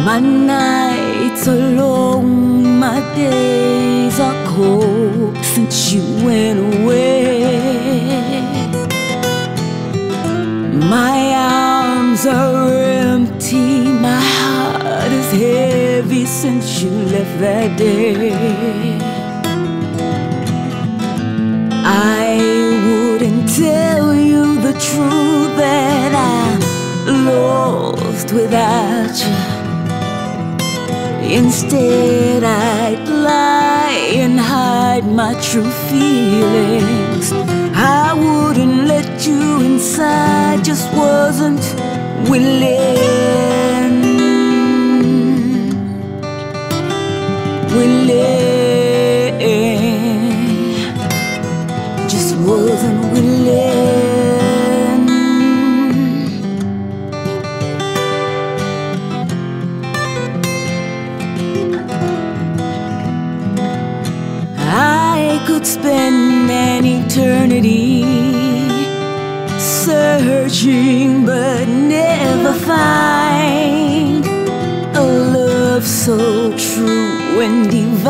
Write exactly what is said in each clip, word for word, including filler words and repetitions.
My nights are long, my days are cold since you went away. My arms are empty, my heart is heavy since you left that day. I wouldn't tell you the truth that I'm lost without you. Instead, I'd lie and hide my true feelings. I wouldn't let you inside, just wasn't willing. Willing. Just wasn't willing. I could spend an eternity searching but never find a love so true and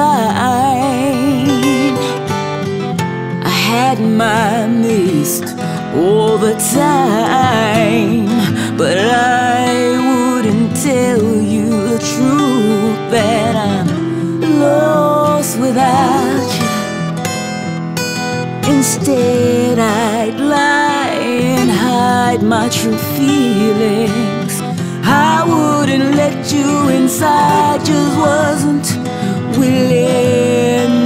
divine. I had my mist all the time, but I wouldn't tell you the truth that I'm lost without you. Instead, I'd lie and hide my true feelings. I wouldn't let you inside, just wasn't willing.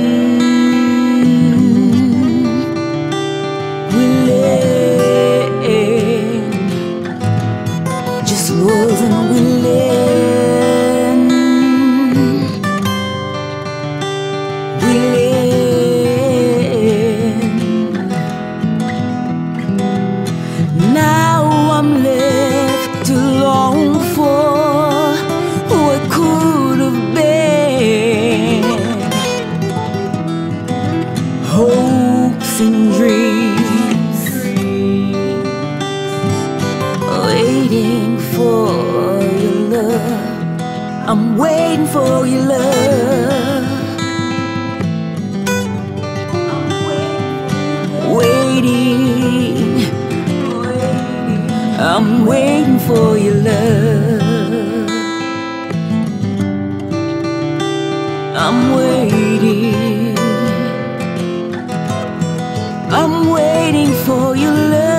Willing. Just wasn't willing. Willing. Now I'm left to long for what could have been. Hopes and dreams, waiting for your love. I'm waiting for your love. Waiting, I'm waiting for your love. I'm waiting, I'm waiting for your love.